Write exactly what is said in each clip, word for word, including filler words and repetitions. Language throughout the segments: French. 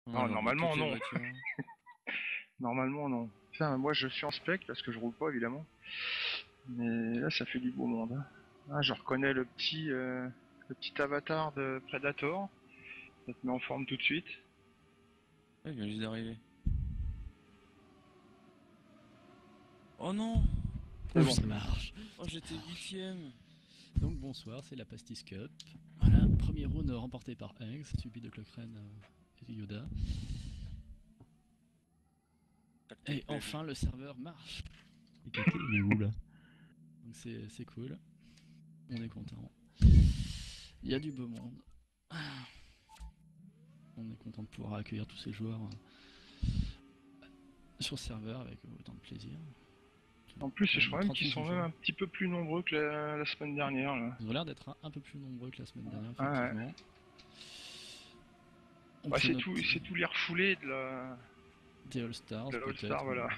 Non, Alors, normalement non. voitures. Normalement non. Enfin, moi je suis en spec parce que je roule pas évidemment. Mais là ça fait du beau monde. Hein. Ah, je reconnais le petit, euh, le petit avatar de Predator. Ça te met en forme tout de suite. Ouais, il vient juste d'arriver. Oh non. Mais Ouf, bon. ça marche. Oh, j'étais huitième. Donc bonsoir, c'est la Pastis Cup. Voilà, premier round remporté par Hanks, suivi de Cochrane euh, et de Yoda. Et enfin le serveur marche. Et Kéké, il est où là? Donc c'est c'est cool. On est content. Il y a du beau monde. On est content de pouvoir accueillir tous ces joueurs euh, sur le serveur avec autant de plaisir. En plus, je crois même qu'ils sont trente-neuf même un petit peu plus nombreux que la, la semaine dernière. Là. Ils ont l'air d'être un, un peu plus nombreux que la semaine dernière, Ah, effectivement. ouais. On Ouais, fait c'est notre- tout, c'est tous les refoulés de la, Des All-Stars, de l'All-Star, peut-être. voilà.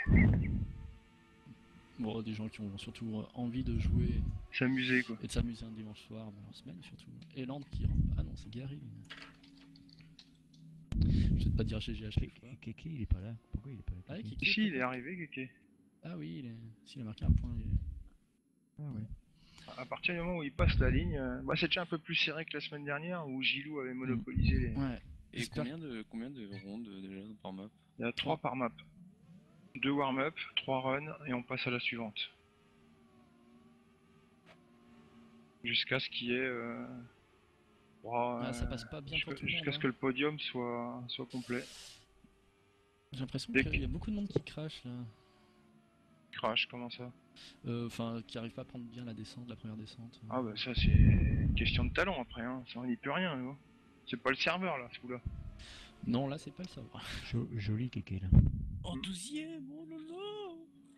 Bon, des gens qui ont surtout envie de jouer S'amuser quoi. et de s'amuser un dimanche soir dans leur semaine, surtout. Et Land qui rentre. Ah non, c'est Gary. Je vais pas dire G G à chaque fois. Kéké, il est pas là. Pourquoi il est pas là? Ah, Kéké Kiki, Ici, il est arrivé, Kéké. Ah oui, il est... s'il a marqué un point. Il est... Ah ouais. À partir du moment où il passe la ligne, euh... bah, c'est déjà un peu plus serré que la semaine dernière où Gilou avait monopolisé les. Ouais. Et combien de, combien de rondes déjà par map? Il y a trois par map. Deux warm-up, trois runs et on passe à la suivante. Jusqu'à ce qu'il y ait. Euh... trois, Ah, ça euh, passe pas bien pour tout le monde. Jusqu'à ce hein. que le podium soit, soit complet. J'ai l'impression Dès qu'il y a que- beaucoup de monde qui crash là. Crash, comment ça? Enfin, qui arrive pas à prendre bien la descente, la première descente. Ah bah ça c'est une question de talent après, hein. Ça on n'y peut rien, nous. C'est pas le serveur là, ce coup-là. Non, là c'est pas le savoir. Jo- joli Kéké là. En douzième, oh là là.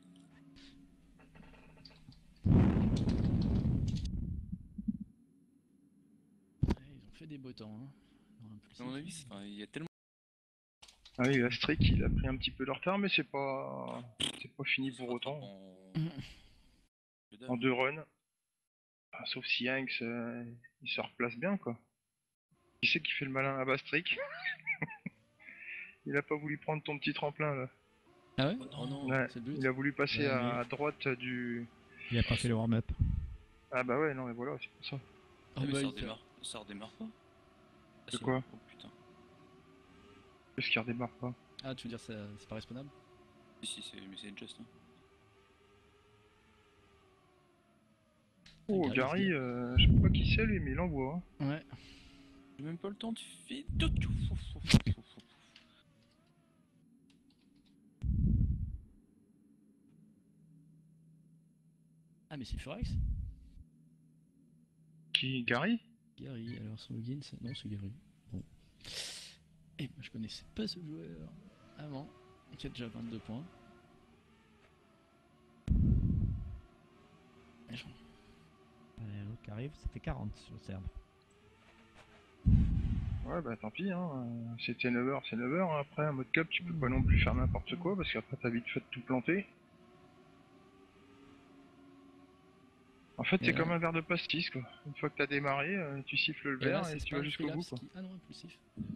Ouais, ils ont fait des beaux temps. Hein. Alors, impulsif, À mon avis, c'est- enfin, il y a tellement. Ah oui, Astric il a pris un petit peu de retard, mais c'est pas. C'est pas fini pour autant. En, En deux runs. Ah, sauf si Hanks euh, il se replace bien quoi. Qui c'est qui fait le malin à Bastric? Il a pas voulu prendre ton petit tremplin là. Ah ouais? Oh Oh non, Ouais, c'est le but. il a voulu passer Ouais, à, mais- à droite du. Il a pas fait le warm-up. Ah bah ouais, non mais voilà, c'est pour ça. Ah mais bah, ça il redémarre, ça redémarre pas. Ah, De si. quoi? Oh putain. Qu'est-ce qui redémarre pas? Ah, tu veux dire c'est c'est pas respawnable? Si, si, c'est... mais c'est just. Hein. Oh, Gary, Gary, c'est- euh, je sais pas qui c'est lui, mais il envoie. Hein. Ouais. J'ai même pas le temps, tu fais. tout, tout, fou, fou, fou, fou, fou. Ah, mais c'est Furex? Qui? Gary? Gary, alors son login c'est. Non, c'est Gary. Bon. Et moi je connaissais pas ce joueur avant. Qui a déjà vingt-deux points. Et j'en- Euh, L'autre qui arrive, ça fait quarante sur le serve. Ouais, bah tant pis, hein. euh, C'était neuf heures, c'est neuf heures. Hein. Après, un mode cup, tu peux pas non plus faire n'importe quoi parce qu'après t'as vite fait de tout planter. En fait, c'est Ouais. comme un verre de pastis, quoi. Une fois que t'as démarré, euh, tu siffles le Et là, verre et, c'est tu vas Spam jusqu'au bout, Phillips quoi. qui- Ah non, impulsif.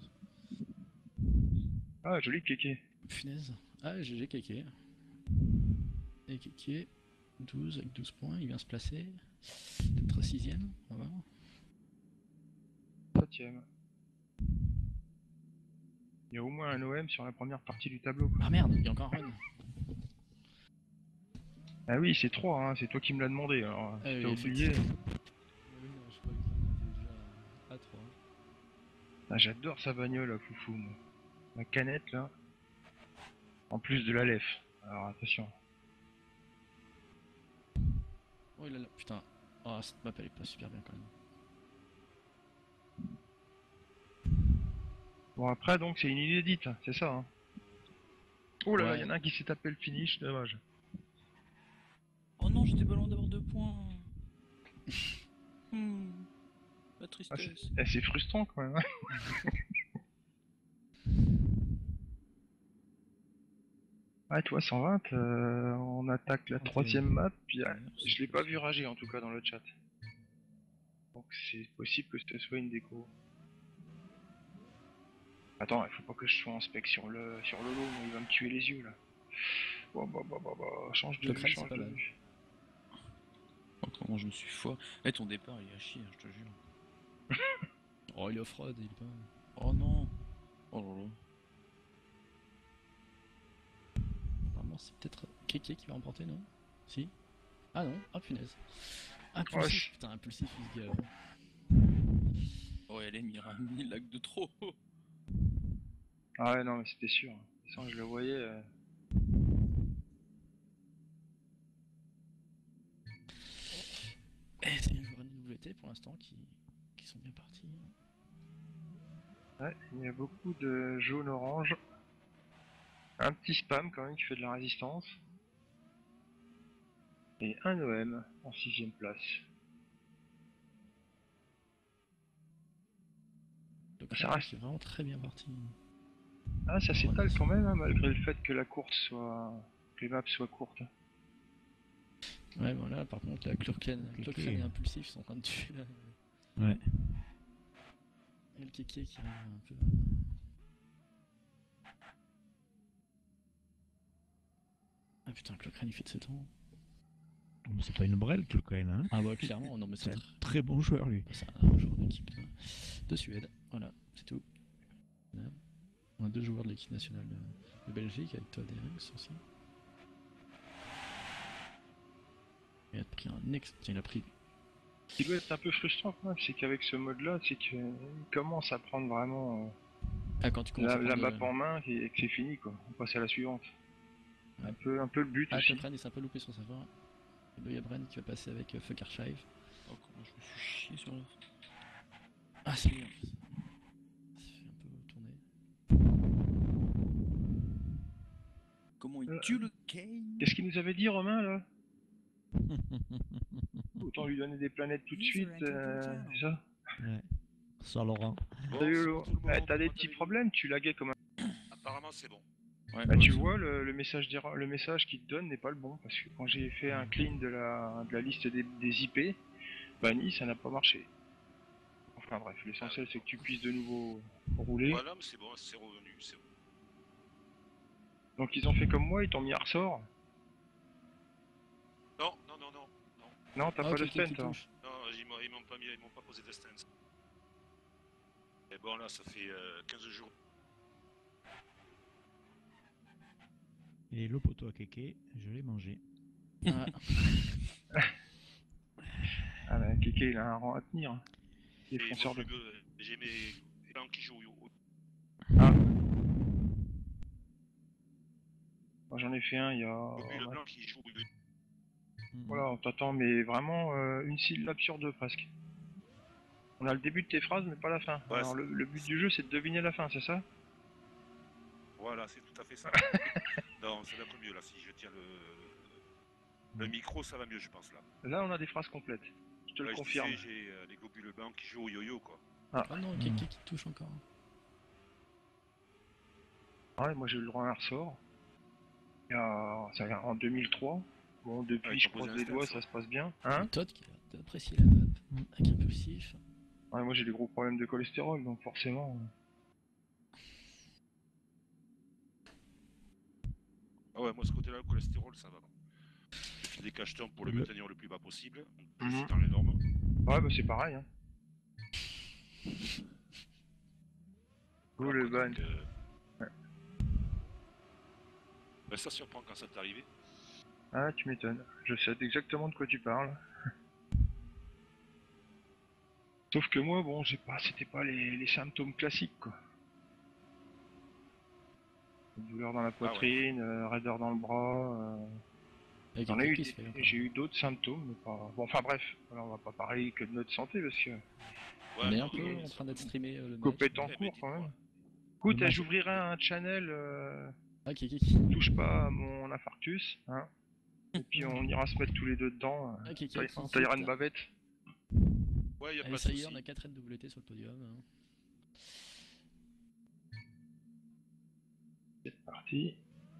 Ah, joli kéké. Punaise. Ah, G G Kéké. Et Kéké, douze avec douze points, il vient se placer. Peut-être sixième, on va voir. Septième. Il y a au moins un O M sur la première partie du tableau. Quoi. Ah merde, il y a encore un run. Ah oui, c'est trois, hein. C'est toi qui me l'as demandé. Alors, Ah si oui, t'as oublié. effectivement. Oui, non, je crois qu'on était déjà à trois. Ah, j'adore sa bagnole, à Foufou. Moi. La canette, là. En plus de la lef. Alors, attention. Oh là là, putain. Oh, cette map elle est pas super bien quand même. Bon, après, donc, c'est une inédite, c'est ça, hein. Oh là là, Ouais. il y en a un qui s'est tapé le finish, dommage. Oh non, j'étais pas loin d'avoir deux points. Hmm. La Ah, tristesse. c'est eh, c'est frustrant, quand même. Hein. Ah, toi, cent vingt, euh, on attaque la troisième map, puis ah, je l'ai pas vu rager, en tout cas, dans le chat. Donc, c'est possible que ce soit une déco. Attends, il faut pas que je sois en spec sur le sur le lot, mais il va me tuer les yeux là. Bah bah bah bah bah, change de Le vue, crâne, c'est change pas de mal. vue. Oh, comment je me suis foiré. Eh, ton départ, il est à chier, hein, je te jure. Oh, il est off-road, il est pas. Oh non. Oh là là. Normalement, c'est peut-être Kéké qui va remporter, non? Si? Ah non, ah punaise. Ouais, Impulsif, c'est- putain, impulsif, ce gars. Oh, Hélène, il a mis lac de trop. ah ouais, non, mais c'était sûr. De toute façon, je le voyais. euh, Et c'est les joueurs N W T pour l'instant qui... qui sont bien partis. Ouais, il y a beaucoup de jaune-orange. Un petit spam quand même qui fait de la résistance. Et un O M en sixième place. Le Ça crâne reste. qui est vraiment très bien parti. Ah, ça Ouais, s'étale c'est- quand même, hein, malgré le fait que la course soit. que les maps soient courtes. Ouais, voilà, par contre, la Klurken, Kéké. Klurken et Impulsif sont en train de tuer là. Ouais. Et le Kéké qui arrive un peu. Ah putain, Klurken il fait de ses temps. Bon, c'est pas une brelle, tout quand même. Hein. Ah bah clairement, non mais C'est c'est un très bon joueur, lui. c'est un joueur d'équipe de, de Suède. Voilà, c'est tout. Voilà. On a deux joueurs de l'équipe nationale de, de Belgique avec toi Derix aussi. Il a pris un ex. Tiens, il a pris. Ce qui doit être un peu frustrant quand même, c'est qu'avec ce mode-là, c'est qu'il commence à prendre vraiment Ah, quand tu euh, commences la, à la prendre. map de- en main et que c'est fini quoi. On passe à la suivante. Ouais. Un peu, un peu le but Ah, aussi. Klurken il s'est un peu loupé sur sa fin. Et là, il y a Bren qui va passer avec euh, Fuck Archive. Oh, comment je me suis chié sur le. Ah, c'est lui en plus. Ça fait un peu tourner. Comment il Euh, tue le Kane. Qu'est-ce qu'il nous avait dit Romain là? Autant lui donner des planètes tout de suite, euh, c'est ça? Ouais. Sur Laurent. Bon, Salut c'est Lolo. bon tout le Eh, monde, t'as des comment petits allez-vous? problèmes, tu laguais comme un. Apparemment c'est bon. Ouais, Bah ouais, tu c'est vois, le, le message d'erreur- le message qu'il te donne n'est pas le bon, parce que quand j'ai fait un clean de la, de la liste des, des I P, bannis, ça n'a pas marché. Enfin bref, l'essentiel c'est que tu puisses de nouveau rouler. Voilà, mais c'est bon, c'est revenu, c'est bon. Donc ils ont fait comme moi, ils t'ont mis à ressort. Non, non, non, non, non, Non, t'as Ah, pas de Kéké stent, qui hein. touche. non, ils m'ont ils m'ont pas mis, ils m'ont pas posé de stance. Et bon là, ça fait euh, quinze jours. Et le poteau à Kéké, je l'ai mangé. Ah, Ah bah Kéké il a un rang à tenir. hein. Et Défonceur moi, de. je me- j'ai mes blancs qui jouent au- Ah. Moi j'en ai fait un il y a. au but, le blanc qui joue au but. Voilà, on t'attend, mais vraiment euh, une syllabe sur deux presque. On a le début de tes phrases, mais pas la fin. Ouais, Alors c'est- le, le but du jeu c'est de deviner la fin, c'est ça? Voilà, c'est tout à fait ça. Non, ça va être mieux là, si je tiens le, le micro, ça va mieux, je pense là. Là on a des phrases complètes. Je te Ouais, le je confirme. disais, j'ai euh, les globules blancs qui jouent au yo-yo quoi. ah non, Kéké qui touche encore. Ouais, moi j'ai eu le droit à un ressort. Il y a... Ça vient en deux mille trois. Bon, depuis Ouais, je t'as posé croise un les stance, doigts, ouais. ça se passe bien. Hein? Todd qui a l'air d'apprécier la map. Mm. Avec Impulsif. Ouais, moi j'ai des gros problèmes de cholestérol, donc forcément. Ah ouais, moi ce côté-là, le cholestérol, ça va. Je fais des cachetons pour le Le- maintenir le plus bas possible. Je Mhm. suis dans les normes. Ouais, bah c'est pareil. Hein. Go Voilà, le quoi, ban. donc, euh, Ouais. ben, ça surprend quand ça t'est arrivé. Ah, tu m'étonnes. Je sais exactement de quoi tu parles. Sauf que moi, bon, j'ai pas, c'était pas les, les symptômes classiques, quoi. Douleur dans la poitrine, euh, raideur dans le bras. euh, Avec J'en un ai eu, Kéké, c'est des- j'ai eu d'autres symptômes, mais pas. Bon, enfin bref, voilà, on va pas parler que de notre santé parce que. Ouais, On est non, un peu mais en ça- train d'être streamé euh, le Cope match. est en Eh ben, cours quand dites-moi. même. Écoute, Le match- j'ouvrirai un channel. Euh... Ah, Kéké qui. Touche pas à mon infarctus, hein. Et puis on ira se mettre tous les deux dedans. Ah, Euh, Kéké taille- qui on taillera hit. une bavette. Ouais, y a pas Allez, de ça y est, souci. on a quatre N W T sur le podium. hein. C'est parti.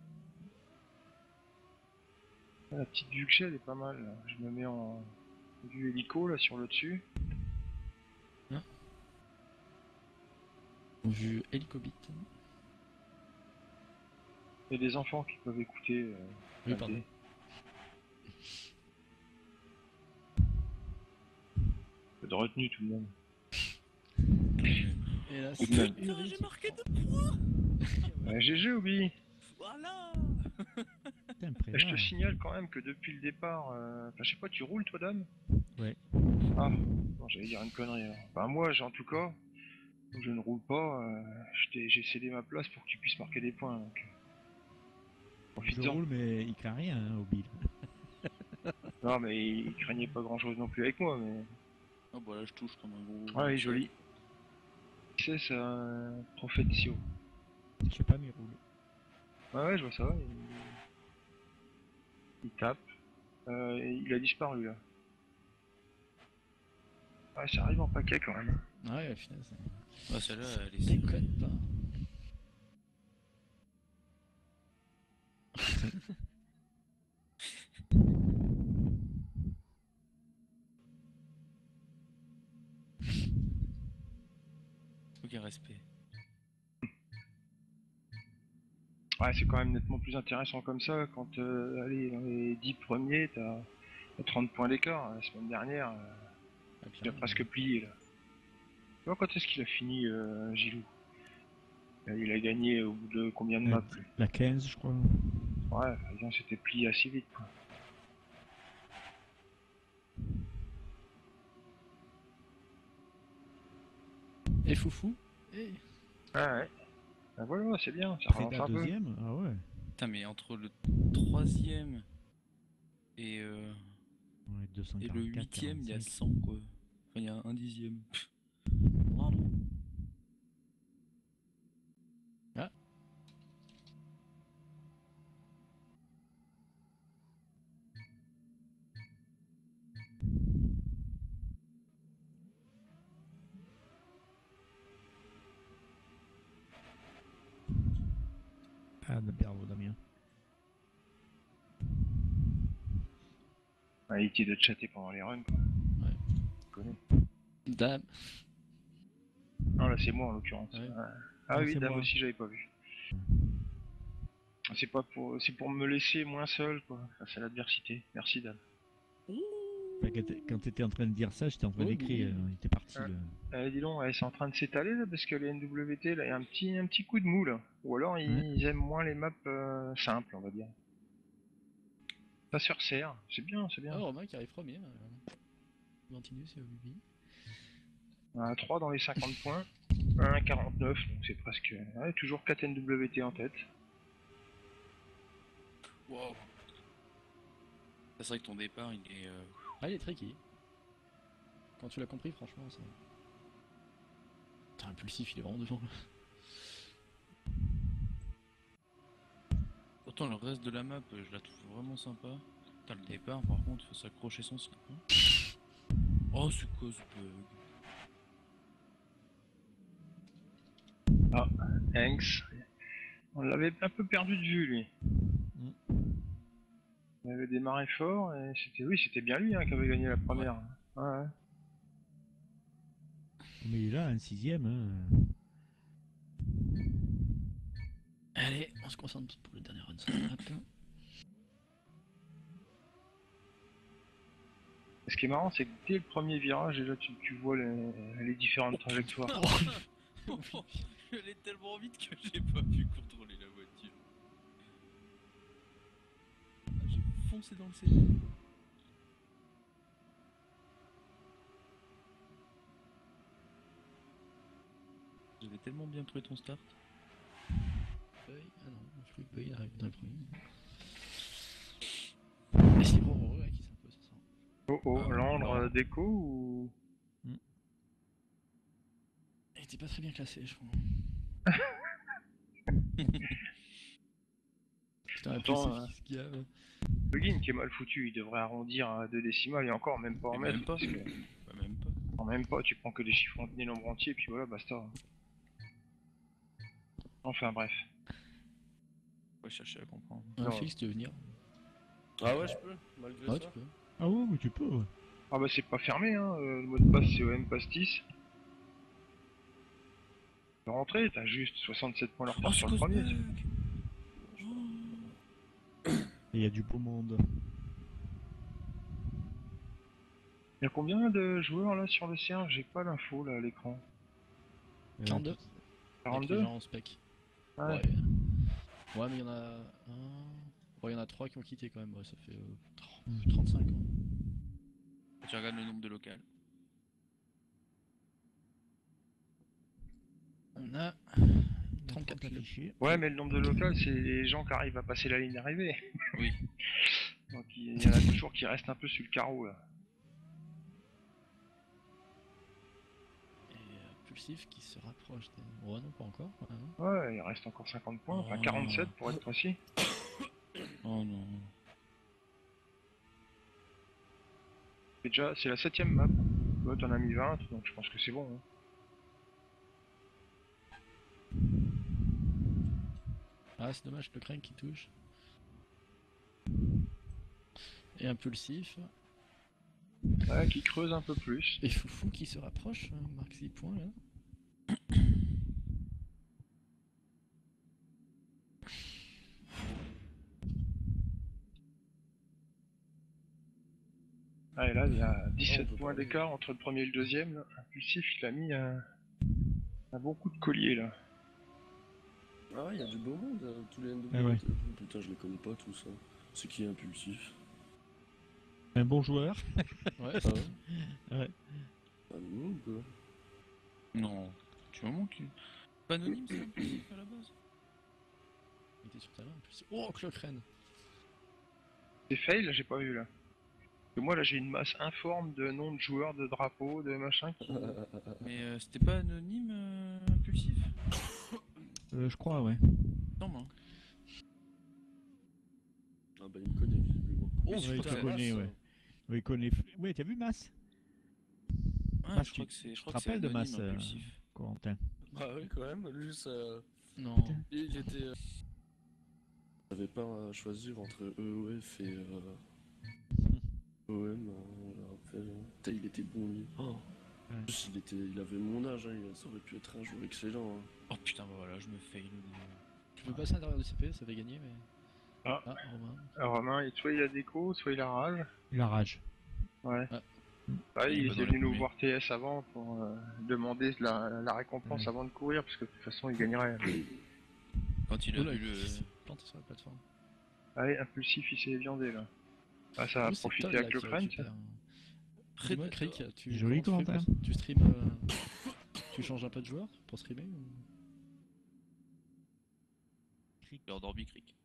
Ah, la petite vue que j'ai, elle est pas mal. Là. Je me mets en vue hélico là sur le dessus. Vu Helicobit. Il y a des enfants qui peuvent écouter. Euh, Oui, L D. pardon. Peu de retenue tout de même. Et là, Tout c'est de même. Uri Putain, j'ai qui marqué prend. deux points. Ouais, G G, Obi. Voilà. Putain, Et je te Prédat. signale quand même que depuis le départ, euh... enfin, je sais pas, tu roules toi, dame? Ouais. Ah, non, j'allais dire une connerie. Alors. Bah moi, j'ai en tout cas, je ne roule pas. Euh... je t'ai- J'ai cédé ma place pour que tu puisses marquer des points. Donc... Je Profites-en. roule, mais il craint rien hein, au bill. Non, mais il craignait pas grand-chose non plus avec moi, mais. Oh bah là je touche comme un gros. Ouais, il est joli. C'est ça, un Profezio. Je sais pas, mais il roule. Ouais, ouais, je vois ça. Il, il tape. Euh, et il a disparu là. Ouais, ça arrive en paquet quand même. Ouais, au final, ça Ah celle-là elle est déconne pas. aucun respect. Ouais, c'est quand même nettement plus intéressant comme ça. Quand, euh, allez, dans les dix premiers, t'as t'as trente points d'écart. La semaine dernière, euh, Ah, puis il a rien, presque plié là. Tu vois, quand est-ce qu'il a fini, euh, Gilou? Euh, Il a gagné au bout de combien de La, maps lui? la quinze, je crois. Ouais, ils ont s'était plié assez vite quoi. Et Foufou. Et... Ah ouais. Ben voilà, c'est bien, ça relance Prédat un peu. deuxième. Ah ouais. Putain mais entre le troisième et, euh, Ouais, et le deux cent quarante-quatre, huitième il y a quarante-cinq. cent quoi. Enfin il y a un dixième. Pff. Bravo. Ah. Ah, bravo, Damien. Ouais, il était de chatter pendant les runs quoi. Ouais. Tu connais. Dame. Non, là c'est moi en l'occurrence. Ouais. Ouais. Ah Non, oui, c'est Dame moi. aussi, j'avais pas vu. C'est pas pour, c'est pour me laisser moins seul quoi. Face à l'adversité. Merci Dame. Enfin, quand t'é- quand t'étais en train de dire ça, j'étais en train Oh, d'écrire. oui. euh, Il était parti. Ouais. Le... Eh, dis donc, ouais, c'est en train de s'étaler là parce que les N W T là, il y a un petit, un petit coup de mou là. Ou alors ils, Ouais. ils aiment moins les maps euh, simples, on va dire. Ça se resserre, c'est bien, c'est bien. Oh, Romain qui arrive premier. Euh... Ventinus et Obi. Un trois dans les cinquante points, un quarante-neuf, donc c'est presque. Ouais, toujours quatre N W T en tête. Wow. C'est vrai que ton départ il est. euh, Ah, il est tricky. Quand tu l'as compris, franchement, ça. Putain, impulsif, il est vraiment devant. Pourtant le reste de la map euh, je la trouve vraiment sympa. T'as le départ par contre faut s'accrocher son slip. Oh c'est quoi ce bug? Ah, Hanks. On l'avait un peu perdu de vue lui. Mm. Il avait démarré fort et c'était, oui, c'était bien lui hein, qui avait gagné la première. Ouais. Ouais. Mais il est là, un sixième. Hein. Allez, on se concentre pour le dernier run sur la map. Ce qui est marrant, c'est que dès le premier virage, déjà tu, tu vois les, les différentes trajectoires. Oh, je allais tellement vite que j'ai pas pu contrôler la voiture. Ah, j'ai foncé dans le C D. J'avais tellement bien trouvé ton start. Boy. Ah non, je crois que Boy arrive dans le premier. Et c'est Roro ouais, qui s'impose, ça sent. Oh oh, Ah, Landre non. euh, déco ou. Il était pas très bien classé, je crois. Putain, Pourtant, impulsif euh, qui se gave. Plugin qui est mal foutu, il devrait arrondir à deux décimales et encore, même pas en Mais mettre. même pas. Parce que, Bah, même pas. en même pas, tu prends que des chiffres en des nombres entiers, puis voilà, basta. Enfin bref. Faut chercher à comprendre. Un Non. fixe, tu veux venir? Ah ouais, je peux, malgré Ouais, ça. tu peux. Ah ouais, mais tu peux. Ouais. Ah bah c'est pas fermé, hein, euh, le mot de passe c'est O M pastis. De rentrer, t'as juste soixante-sept points de Oh, retard c'est sur le premier. Cosbug. Et il y a du beau monde. Il y a combien de joueurs là sur le serve? J'ai pas l'info là à l'écran. Euh, quarante-deux. Avec les quarante-deux? gens en spec. Ouais. Ouais. Ouais, mais il y en a un. Bon, il y en a trois qui ont quitté quand même. Ouais, ça fait euh, trente-cinq. Hein. Tu regardes le nombre de locales. On a trente-quatre kills. affichés. Ouais, mais le nombre de locales, c'est les gens qui arrivent à passer la ligne d'arrivée. Oui. Donc il y en a toujours qui restent un peu sur le carreau là. Et euh, Pulsif qui se rapproche des. Ouais, non, pas encore. Ouais, non. Ouais, il reste encore cinquante points, enfin Oh. quarante-sept pour être précis. Oh non. C'est déjà, c'est la septième map. Toi t'en as mis vingt, donc je pense que c'est bon. Hein. Ah, c'est dommage, le crank qui touche. Et impulsif. Ouais, qui creuse un peu plus. Et Foufou qui se rapproche, hein, marque six points là. Ah, et là, il y a dix-sept on peut points parler. d'écart entre le premier et le deuxième. Là. Impulsif, il a mis un, un bon coup de collier là. Ah, il y a du beau monde, euh, tous les N W. Ah ouais. Putain, je les connais pas tous. Hein. C'est qui impulsif? Un bon joueur. Ouais, Ah c'est ouais? Ouais. Ah non, quoi. Non. Tu vraiment que. Pas anonyme, c'est impulsif à la base. Il était sur ta main, impulsif. Oh, Clocren. C'est fail, j'ai pas vu là. Parce que moi là j'ai une masse informe de noms de joueurs, de drapeaux, de machin qui... Mais euh, c'était pas anonyme, euh, impulsif? Euh, je crois, ouais. Non, moi. Ah bah il me connaît visiblement. Oh, Ouais, je il crois te que connaît, Mas, ouais. Ouais, il connaît. Ouais, t'as vu Mas Ah, Mas, je crois tu- que c'est. Je tu crois te que c'est rappelles de anonyme, Mas, euh, impulsif. Corentin? Ah oui, quand même, lui, ça... Non. il était... euh, Il n'avait pas à choisir entre E O F et euh... O M. Euh, après, euh, putain, il était bon, lui. Oh. Ouais. En plus, il, était... il avait mon âge, hein, il- ça aurait pu être un joueur excellent. Hein. Oh putain, bah voilà, je me fail. Tu peux passer à l'intérieur du C P, ça fait gagner, mais. Ah. Ah, Romain. Alors, Romain, soit il a déco, soit il a rage. Il a rage. Ouais. Ah. Ouais, Il est il pas était dans les venu nous premiers. voir T S avant pour euh, demander la, la récompense Ouais. avant de courir, parce que de toute façon il gagnerait. Quand il a Oula, vu le. il s'est planté sur la plateforme. Allez, impulsif, il s'est viandé là. Ah, ça En va plus, c'est profiter Todd, avec là, le qui crâne, récupère ça. un- Dis-moi, Predator. Crick, tu, Joli, comment tu fais Corentin. pour- tu stream. euh, Tu changes un peu de joueur pour streamer ou... Il a endormi Crick.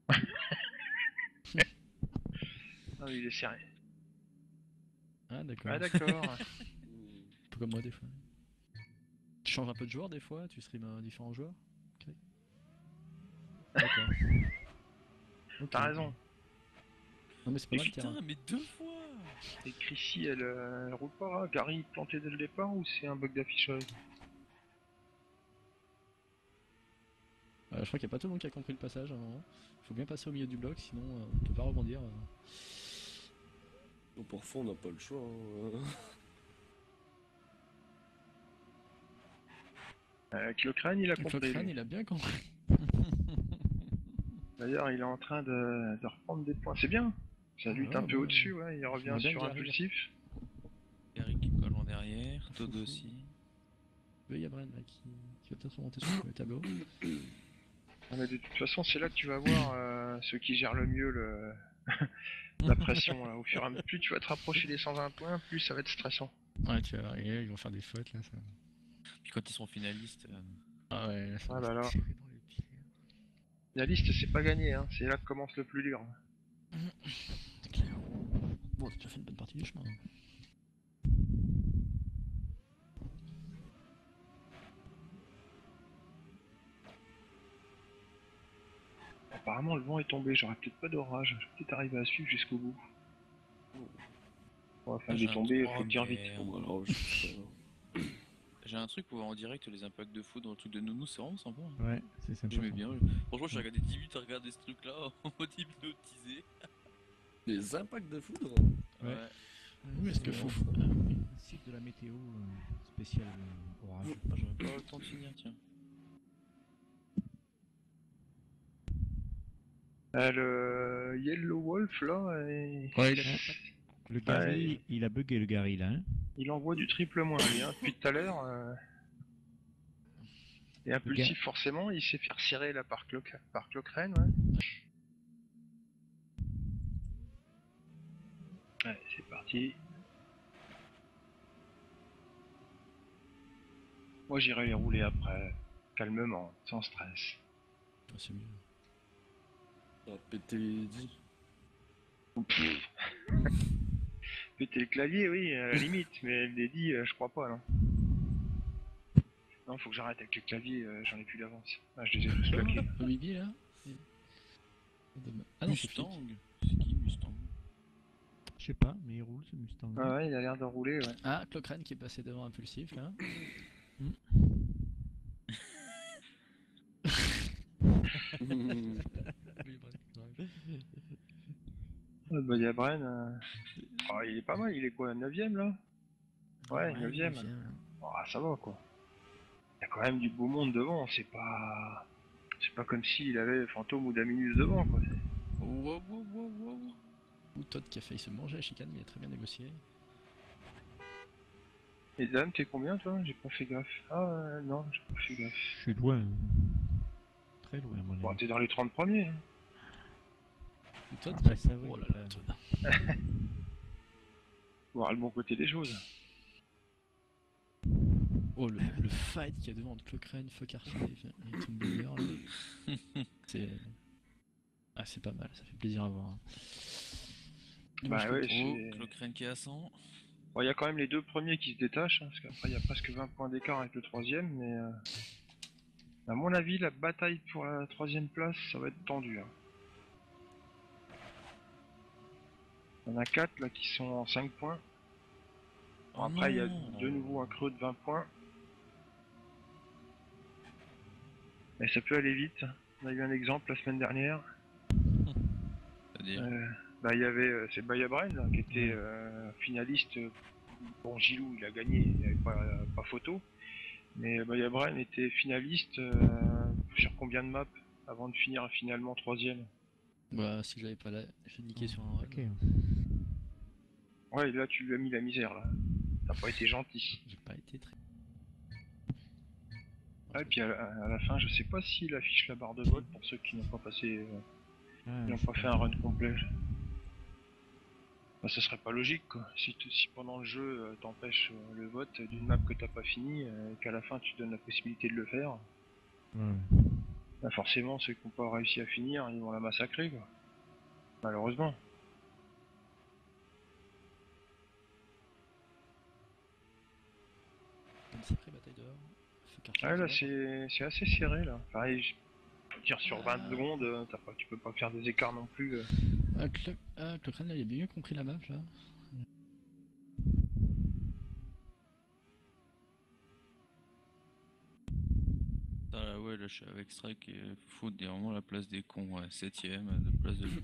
Ah, il est serré. Ah, d'accord. Ah, d'accord. Mm. Un peu comme moi, des fois. Tu changes un peu de joueur, des fois? Tu streams euh, différents joueurs? Ok. D'accord. Ok. T'as raison. Non, mais c'est pas Mais mal le terrain. putain, mais deux fois! Et Chrissy, elle, euh, elle roule pas, hein. Gary planté dès le départ ou c'est un bug d'affichage? Euh, je crois qu'il n'y a pas tout le monde qui a compris le passage à un moment. Faut bien passer au milieu du bloc, sinon euh, on peut pas rebondir. euh. Donc, parfois, on n'a pas le choix. Hein. Avec le crâne, il a Donc, compris. le crâne, lui. il a bien compris. D'ailleurs, il est en train de, de reprendre des points. C'est bien. Ça lutte Ouais, un peu ouais. au-dessus, ouais. Il revient J'aimerais bien sur Gary, là. impulsif. Eric qui colle en derrière, Todd Foufou. aussi. Il y a Bren là qui, qui va peut-être remonter sur le tableau. Ah, mais de toute façon, c'est là que tu vas voir euh, ceux qui gèrent le mieux le... la pression. Là. Au fur et à mesure, plus tu vas te rapprocher des cent vingt points, plus ça va être stressant. Ouais, tu vas arriver, ils vont faire des fautes là. Ça... Puis quand ils sont finalistes. euh, Ah ouais, là, ça Ah va bah là. se tirer dans les pieds. La liste, c'est pas gagné, hein. C'est là que commence le plus dur. C'est clair. Bon, t'as déjà fait une bonne partie du chemin. Apparemment, le vent est tombé. J'aurais peut-être pas d'orage. Je vais peut-être arriver à suivre jusqu'au bout. Bon, enfin, Ah, il j'ai est un tombé, trou, faut oh, dire vite. merde. Bon, alors, je sais pas. J'ai un truc pour voir en direct les impacts de foot dans le truc de Nounou, c'est vraiment sympa. hein. Ouais, c'est sympa. J'aimais bien. Franchement, j'ai regardé dix minutes à regarder ce truc là en mode hypnotisé. Les impacts de foudre. Ouais. Oui, est-ce que c'est faut. un site de la météo euh, spécial euh, orage. Ah, j'aurais pas le temps de finir, tiens. Euh, le Yellow Wolf là, et... Ouais, il a Le Gary, Ouais. il a bugué le Gary là. Hein. il envoie du triple moins lui, hein, depuis tout à l'heure. euh, Et impulsif forcément, il s'est fait retirer là par, Clo par Clochrane, ouais. Ouais, c'est parti. Moi j'irai les rouler après, calmement, sans stress. Ouais, c'est mieux. Ça va péter les dix. Péter le clavier, oui, à la limite, mais les dit, euh, je crois pas, non. Non, faut que j'arrête avec les claviers, euh, j'en ai plus d'avance. Ah, je les ai tous claqués. Le Bibi là c'est- c'est dommage. Ah non, c'est Mustang. Flick. C'est qui Mustang? Je sais pas, mais il roule ce Mustang. Ah ouais, il a l'air de rouler, ouais. Ah, Clochrane qui est passé devant Impulsif là. Mmh. Le Body Bren, euh... oh, il est pas mal, il est quoi, neuvième là? Ouais, neuvième. Oh, ça va quoi. Il y a quand même du beau monde devant, c'est pas... C'est pas comme s'il avait Fantôme ou Daminus devant quoi. Wow, wow, wow, wow. Ou Todd qui a failli se manger la chicane, mais il a très bien négocié. Et Dame, t'es combien toi? J'ai pas fait gaffe. Ah euh, non, j'ai pas fait gaffe. Je suis loin. Très loin, à mon Bon, avis. t'es dans les trente premiers. Hein. Ou Todd Après ça, oui. Oh là là, Todd. Voir le bon côté des choses. Oh, le, le fight qu'il y a devant entre Clochrane, Fuck Archer et Tom Boomer, là. C'est... Ah, c'est pas mal, ça fait plaisir à voir. hein. Bah Dommage que- ouais, Oh, c'est... Clochrane qui est à cent. Bon, il y a quand même les deux premiers qui se détachent, hein, parce qu'après il y a presque vingt points d'écart avec le troisième, mais... Euh... À mon avis, la bataille pour la troisième place, ça va être tendu. Hein. Il y en a quatre là qui sont en cinq points. Bon, Oh après, il y a non. de nouveau un creux de vingt points. Mais ça peut aller vite. On a eu un exemple la semaine dernière. C'est-à-dire Euh, bah, il y avait, euh, c'est Baya Brain là, qui était Ouais. euh, finaliste. Bon, Gilou, il a gagné, il n'y avait pas, pas photo. Mais Baya Brain était finaliste euh, sur combien de maps avant de finir finalement troisième? Bah, si j'avais pas là, j'ai niqué sur un run. Ok. Ouais, là tu lui as mis la misère là. T'as pas été gentil. J'ai pas été très. Ouais, puis à la, à la fin, je sais pas s'il affiche la barre de vote pour ceux qui n'ont pas passé, euh, Ah, qui n'ont je pas sais fait un run complet. Bah, ça serait pas logique quoi. Si, t- si pendant le jeu euh, t'empêches euh, le vote d'une map que t'as pas fini, euh, et qu'à la fin tu donnes la possibilité de le faire, Ouais. bah forcément ceux qui n'ont pas réussi à finir, ils vont la massacrer quoi. Malheureusement. Une sacrée bataille dehors. Fuck Archer. Ouais là qui va. c'est c'est assez serré là. Pareil, je peux dire sur vingt Ah. secondes, euh, t'as pas, tu peux pas faire des écarts non plus. euh. Ah, Clo- ah, Clochrane là, il a bien compris la map là. Ah là, ouais, là je suis avec Strike et faut dire vraiment la place des cons, ouais, septième de place de.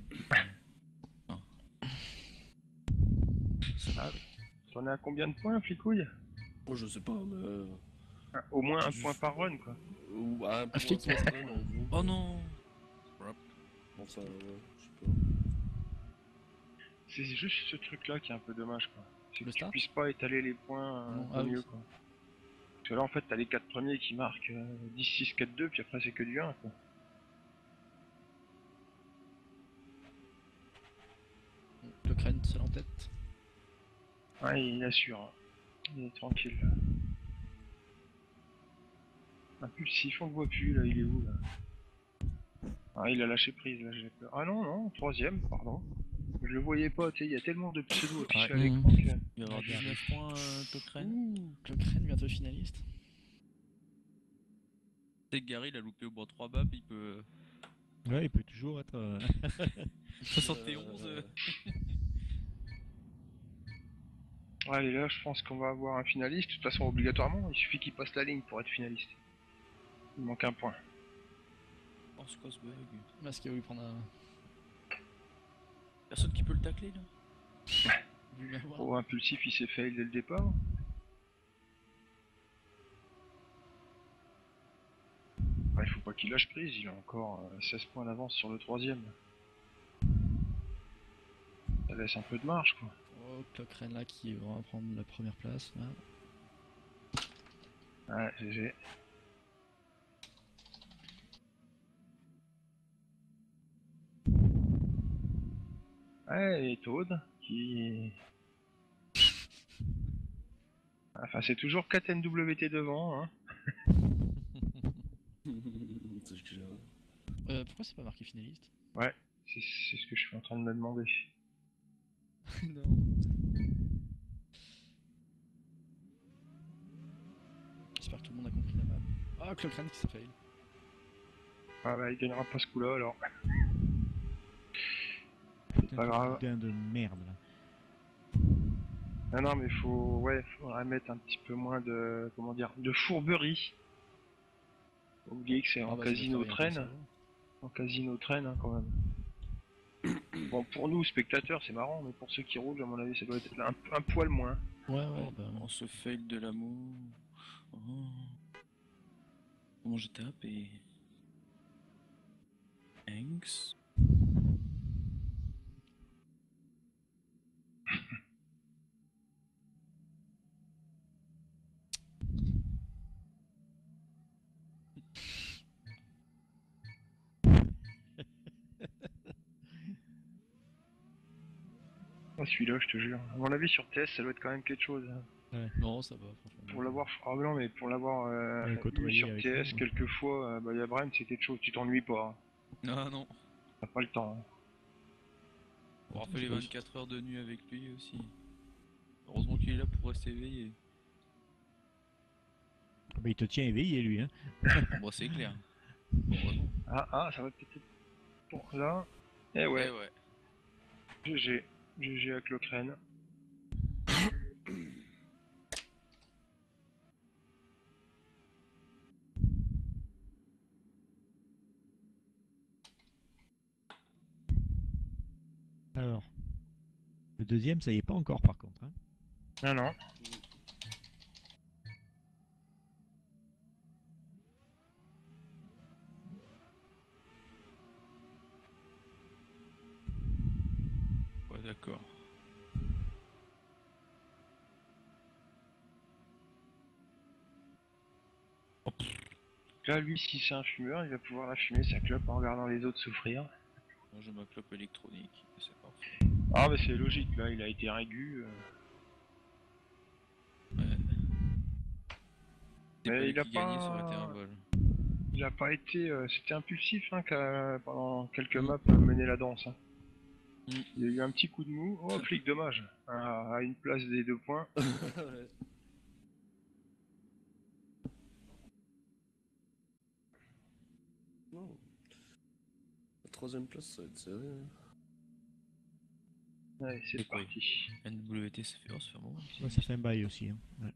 Ah, t'en as à combien de points, flicouille? Oh, je sais pas, mais. euh, Ah, au moins un Juste- point par run quoi. Ou un Ah, point flic, il par run, en gros. Oh non. Bon, ça, ouais, je sais pas. C'est juste ce truc là qui est un peu dommage quoi. C'est que Le tu start puisses pas étaler les points euh, Non, au ah oui. mieux quoi. Parce que là en fait t'as les quatre premiers qui marquent euh, dix, six, quatre, deux, puis après c'est que du un quoi. Clochrane seul en tête. Ouais, il assure. hein. Il est tranquille. Là. Impulsif, on le voit plus là, il est où là? Ah, il a lâché prise là, j'ai peur. Ah non, non, troisième, pardon. Je le voyais pas, tu sais, il y a tellement de pseudo affichés à Ouais. l'écran que. Il va y avoir Regarde. dix-neuf points, euh, Clochrane. Ouh, Clochrane bientôt finaliste. C'est que Gary il a loupé au bout de trois maps, il peut. Ouais, il peut toujours être. euh, soixante et onze. Euh, Ouais, allez là, je pense qu'on va avoir un finaliste. De toute façon, obligatoirement, il suffit qu'il passe la ligne pour être finaliste. Il manque un point. Oh, ce casse bug. Parce qu'il a voulu prendre un. Personne qui peut le tacler là. Vu m'avoir. Oh, impulsif, il s'est fail dès le départ. Ouais, il faut pas qu'il lâche prise, il a encore euh, seize points d'avance sur le troisième. ça laisse un peu de marge, quoi. Oh, Cochrane là qui va prendre la première place. Là. Ouais, G G. Ouais, et Toad, qui... Enfin, c'est toujours quatre N W T devant, hein. C'est clair. Euh, pourquoi c'est pas marqué finaliste? Ouais, c'est c'est ce que je suis en train de me demander. Non. J'espère que tout le monde a compris la map. Ah, Cochrane qui s'est fail. Ah bah, il gagnera pas ce coup-là, alors. C'est Putain, pas ce grave. putain de merde là. Non, non, mais faut... Ouais, faudrait mettre un petit peu moins de... Comment dire? De fourberie. Faut oublier que c'est en Ah bah, ça doit casino travailler un peu le train. cerveau. En casino train, hein, quand même. Bon, pour nous, spectateurs, c'est marrant, mais pour ceux qui roulent, à mon avis, ça doit être un, un poil moins. Ouais, ouais, Oh, bah. on se fail de l'amour. Oh. Comment j'ai tapé? Thanks. Ah, celui-là, je te jure. À mon avis, sur T S, ça doit être quand même quelque chose. hein. Ouais. Non, ça va, franchement. Pour l'avoir... Ah non, mais pour l'avoir euh, Ouais, eu côtoyer sur avec T S nous, ouais. quelques fois, euh, bah, Yabram, c'est quelque chose. Tu t'ennuies pas. hein. Ah non. T'as pas le temps. hein. On aura Attends, fait j'ai les pas eu- vingt-quatre heures de nuit avec lui aussi. Heureusement qu'il est là pour rester éveillé. Ah bah, il te tient éveillé lui, hein. Bon, c'est clair. Heureusement. Ah, ah, ça va peut-être être pour là. Eh ouais, Eh ouais. G G. G G avec le crâne. Alors, le deuxième, ça y est pas encore par contre. Hein. Non, non. Ouais, d'accord. Là, lui, si c'est un fumeur, il va pouvoir la fumer sa clope en regardant les autres souffrir. Moi, j'ai ma clope électronique. C'est parfait. Ah, mais c'est logique, là, il a été régu. euh. Ouais. Mais C'est pas il lui a qui gagnait, ça aurait été pas- un vol. Il a pas été... euh, C'était impulsif, hein, qu'à- pendant quelques Mm. maps, euh, mener la danse. hein. Mm. Il y a eu un petit coup de mou. Oh, flic, dommage. À, à une place des deux points. Ouais. Non. La troisième place, ça va être serré. hein. Allez, c'est C'est quoi parti. N W T, ça fait, oh, ça fait un moment. Ouais, ça fait un bail aussi. Hein. Ouais.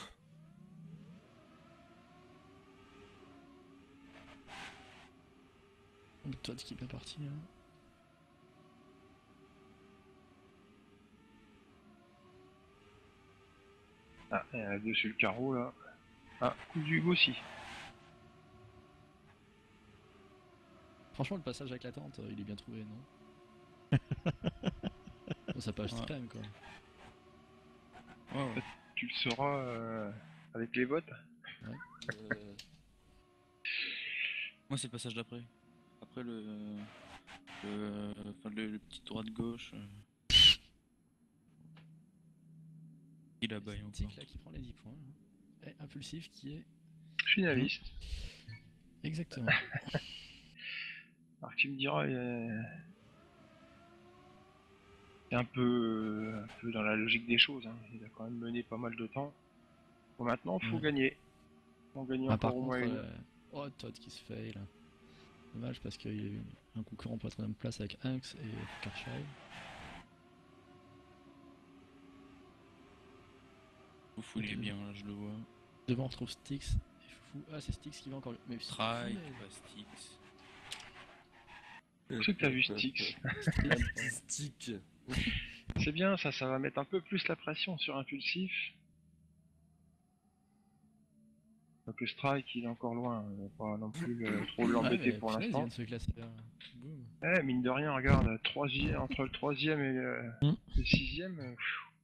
Todd qui est bien parti. Hein. Ah, il y en a deux sur le carreau, là. Ah, coup du Hugo aussi. Franchement, le passage avec la tente, euh, il est bien trouvé, non? Bon, ça passe Ouais. quand même, quoi. Ouais, ouais. Tu le sauras euh, avec les votes. Euh, Moi, c'est le passage d'après. Après le. Le, enfin, le, le petit droit de gauche. euh, Il a bail encore. Tic là qui prend les dix points. Là. Et impulsif qui est. Finaliste. Exactement. Alors tu me diras, euh, c'est un peu, un peu dans la logique des choses. Hein. Il a quand même mené pas mal de temps. Bon, maintenant, il faut Ouais. gagner. On gagne Ah, par encore au moins contre, une. euh, oh Todd qui se fail. Dommage parce qu'il y a eu un concurrent pour la troisième place avec Inks et Karchai. Foufou, il est bien, là, je le vois. Devant on retrouve Styx et Foufou. Ah c'est Styx qui va encore. Mais Try, punaise. pas Styx. Je sais que t'as vu Styx. Styx, Un ouais. petit stick. C'est bien, ça, ça va mettre un peu plus la pression sur Impulsif. Donc le strike il est encore loin, on va pas non plus le- trop l'embêter Ouais, mais pour punaise, il l'instant. vient de se classer là. Boum. Eh, mine de rien, regarde, troisième, entre le troisième et le, Hmm. le sixième, euh,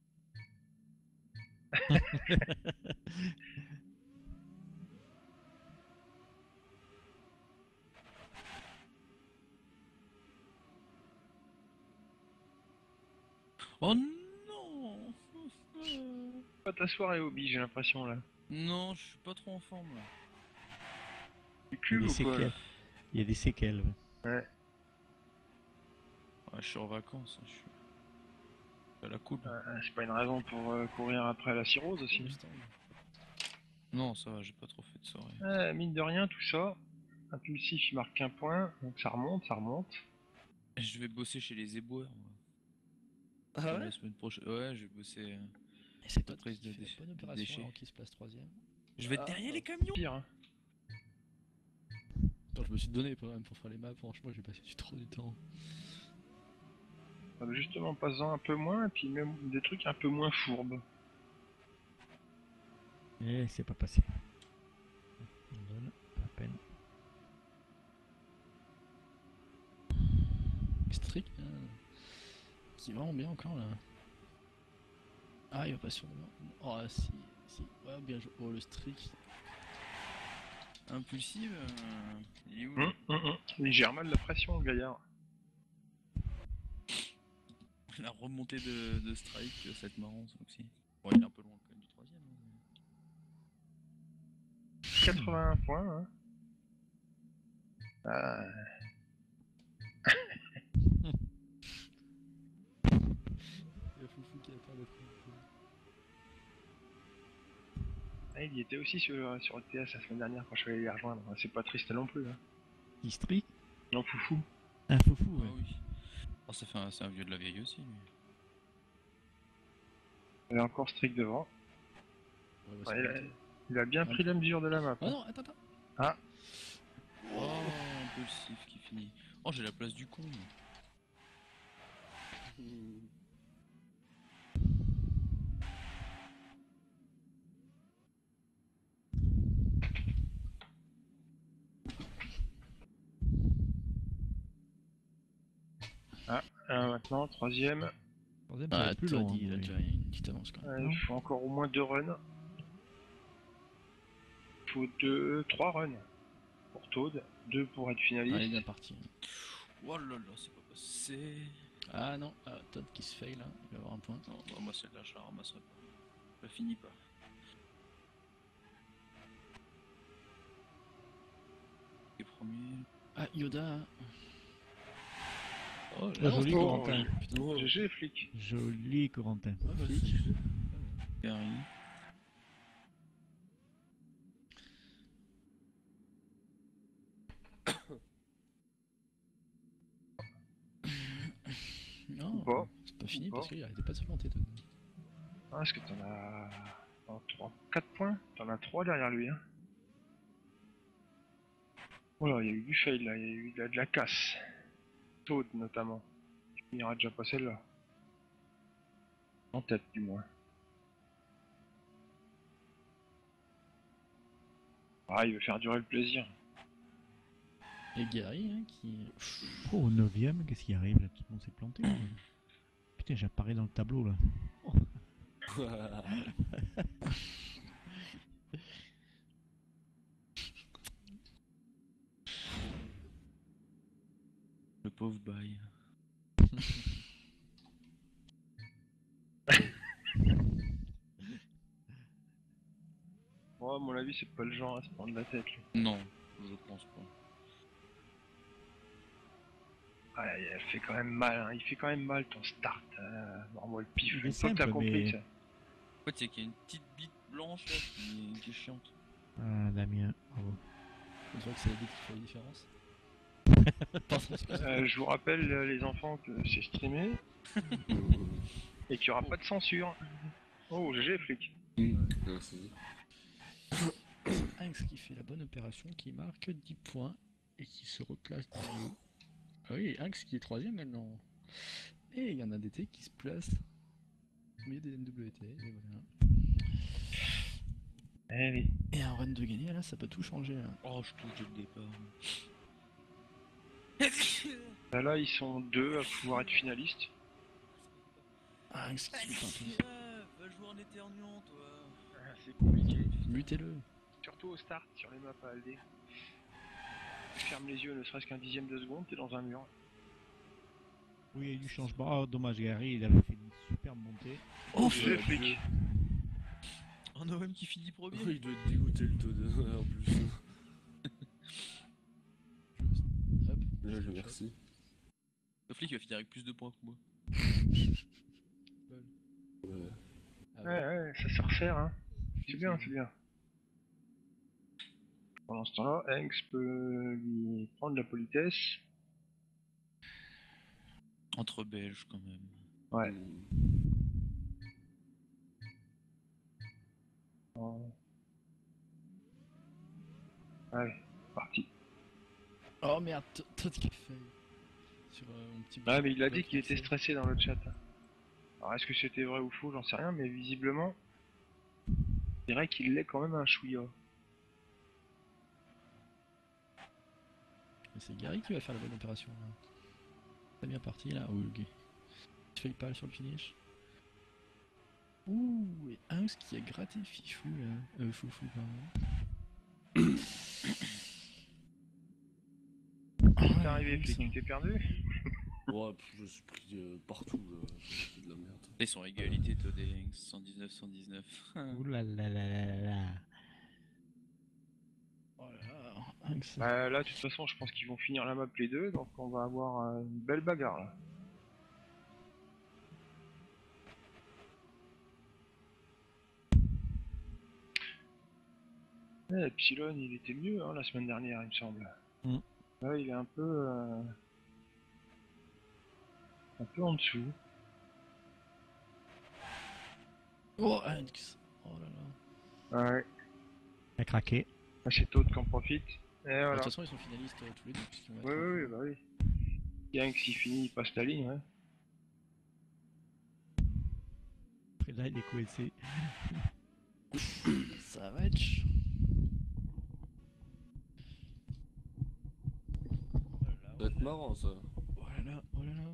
Oh non. pas ta soirée hobby, j'ai l'impression là. Non, je suis pas trop en forme là. Tu Il y a cuves des ou quoi là séquelles. Il y a des séquelles. ouais. Ouais, Ouais, je suis en vacances, hein, je suis à la coupe. euh, c'est pas une raison pour euh, courir après la cirrhose aussi. Putain. Non, ça va, j'ai pas trop fait de soirée. Ouais, mine de rien, tout ça, impulsif il marque un point, donc ça remonte, ça remonte. Je vais bosser chez les éboueurs. moi. Ah La semaine prochaine. Ouais, je vais bosser. euh, Et c'est toi Matrice qui de fait la déchets- bonne de opération déchets. alors qu'il se place troisième. Je vais être derrière les camions. Pire, hein. Attends, je me suis donné quand même pour faire les maps, franchement j'ai passé du trop du temps. Euh, Justement, passant un peu moins, et puis même des trucs un peu moins fourbes. Et c'est pas passé. On donne, pas la peine. Strict, hein, qui est vraiment bien encore là. Ah, il va pas sur le mur. Oh, si, si. Ouais, bien joué. Oh, le strict. Impulsive. euh, Il est où Hum, lui hum, hum. Il gère mal la pression, le gaillard. La remontée de, de strike, ça va être marrant ça aussi. Bon, il est un peu loin quand même du troisième. hein, quatre-vingt-un points, hein. Ah, Il y a Foufou qui a pas le truc. ah, il y était aussi sur, sur le T S la semaine dernière quand je suis allé les rejoindre. C'est pas triste non plus, hein. District. Non, foufou. Un foufou, mais- ouais. Ah oui. Oh, ça fait un, c'est un vieux de la vieille aussi lui. Il y a encore strict devant. Ouais, bah, Ouais, il, a, c'est bon. il a bien pris la mesure de la map. Ah hein. non, attends, attends. Ah, Oh, impulsif qui finit. Oh, j'ai la place du con. moi. Hmm. ah, maintenant, troisième. Troisième, ça va Ah, être plus toi, long. dit, il hein, a oui. déjà une petite avance quand même. Euh, il faut encore au moins deux runs. Il faut deux, trois runs pour Toad, deux pour être finaliste. Ah, il est bien parti. Oh là là, c'est pas passé. Ah non, ah, Todd qui se fail là, il va avoir un point. Non, bah, moi celle-là, je la ramasserai pas. Je la finis pas. Et premier. Ah, Yoda. Oh Ah, joli, Oh, Corentin. G- G G, flic. Joli, Corentin. Ah, flic. Gary. Non, Ou pas. c'est pas fini Ou parce pas. qu'il arrêtait pas de se planter. Todd. Ah, est-ce que t'en as... Oh, trois, quatre points? T'en as trois derrière lui, hein. Oh là, il y a eu du fail là, il y a eu de la, de la casse. Toad notamment. Il finira déjà pas celle-là. En tête du moins. Ah, il veut faire durer le plaisir. Et Gary hein, qui. Oh, au neuvième, qu'est-ce qui arrive là? Tout le monde s'est planté. là. Putain, j'apparais dans le tableau là. Le pauvre bail. Moi, à mon avis, c'est pas le genre à se prendre la tête. Lui. Non, je pense pas. Ah, il fait quand même mal, hein. Il fait quand même mal ton start. Euh, Vraiment le pif. Il est Une fois que t'as simple, compris mais- ça. En fait, c'est qu'il y a une petite bite blanche là qui, qui est chiante. Ah, Damien, bravo. Une fois que c'est la bite qui fait la différence. Pardon, excuse-moi. Euh, je vous rappelle, euh, les enfants, que c'est streamé et qu'il y aura pas de censure. Oh, G G, flic. Merci. Hanks qui fait la bonne opération, qui marque dix points et qui se replace dans le... Ah oui, Hanks qui est troisième maintenant. Et il y en a des T qui se placent au milieu des N W T. Et voilà. Eh oui. Et un run de gagné, là, ça peut tout changer. Là. Oh, je touche dès le départ. Bah là, ils sont deux à pouvoir être finalistes. Ah, ce qui est un Va jouer en éternuant, toi. Ah, c'est compliqué. peu- Mutez-le. Surtout au start, sur les maps à L D. Tu fermes les yeux ne serait-ce qu'un dixième de seconde, t'es dans un mur. Oui, il y a eu du changement. Oh, dommage, Gary, il avait fait une super montée. Oh, J'ai flic. Un O M qui finit premier. Il doit être dégoûté le taux de en plus. Hop. Ouais, merci. Le flic va finir avec plus de points que moi. Ouais. Ah Ouais, ouais, ça se resserre, hein. C'est bien, c'est bien. Pendant ce temps-là, Hanks peut lui prendre la politesse. Entre belges, quand même. Ouais. Mm. Oh. Allez, parti. Oh merde, Todd Todd qui a fail. Sur euh, mon petit Ouais, bouton mais il a de dit qu'il était lancer. stressé dans le chat. Alors, est-ce que c'était vrai ou faux, j'en sais rien, mais visiblement, je dirais qu'il l'est quand même un chouïa. Mais c'est Gary qui va faire la bonne opération là. C'est bien parti là. Oui, ok. Tu fais pas sur le finish. Ouh, et House qui a gratté Fifou là. Euh, Foufou, pardon. T'es arrivé, Hanks, flic, tu t'es perdu? Ouais, pff, je suis pris euh, partout là. C'est de la merde. Ils sont à égalité, Todd et Hanks. cent dix-neuf cent dix-neuf. Ouh là là là là là là. Oh là là, Hanks. Bah là, de toute façon, je pense qu'ils vont finir la map les deux, donc on va avoir euh, une belle bagarre là. Eh, Epsilon, il était mieux hein, la semaine dernière, il me semble. Mm. Là, il est un peu... euh, un peu en dessous. Oh, Hanks. Oh là là. Ouais, Il a craqué. là, c'est Toad qui en profite. Et Bah, De voilà. toute façon, ils sont finalistes euh, tous les deux. Puisqu'ils vont Oui, être oui, oui, ensemble. bah oui. Bien que s'il finit, il passe la ligne, hein. Après là, il est coincé. Ça va être ch- Ça va être marrant ça. Oh là là, oh là là.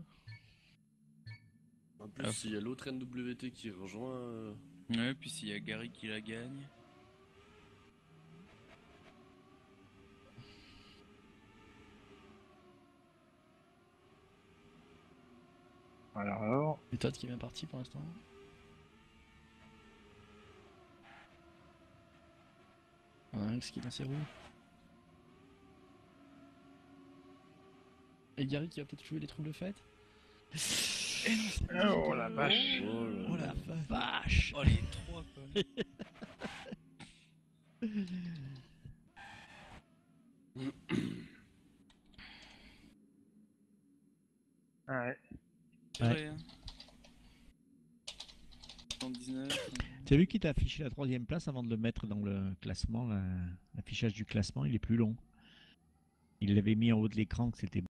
En plus, Ah, s'il y a l'autre N W T qui rejoint. euh, Ouais, puis s'il y a Gary qui la gagne. Alors, alors... Et Todd qui est bien parti pour l'instant. Un Hanks qui est dans ses roues. Et Gary qui va peut-être jouer les troubles faites. Et non, c'est pas Oh Gary. la vache. Oh là Oh là. la vache. Oh, les trois, quoi. Ah ouais. Tiré, hein. soixante-dix-neuf. Tu as vu qu'il t'a affiché la troisième place avant de le mettre dans le classement, la- l'affichage du classement, il est plus long. Il l'avait mis en haut de l'écran que c'était